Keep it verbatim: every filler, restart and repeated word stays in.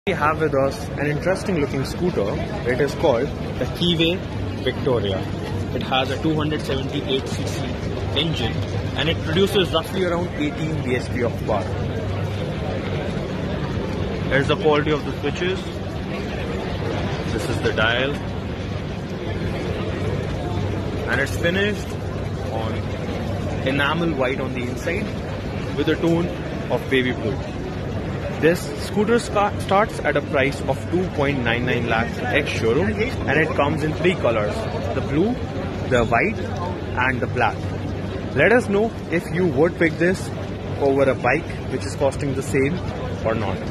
We have with us an interesting looking scooter. It is called the Keeway Victoria. It has a two hundred seventy-eight c c engine and it produces roughly around eighteen b h p of power. Here's the quality of the switches. This is the dial. And it's finished on enamel white on the inside with a tone of baby blue. This scooter starts at a price of two point nine nine lakhs ex-showroom and it comes in three colors, the blue, the white and the black. Let us know if you would pick this over a bike which is costing the same or not.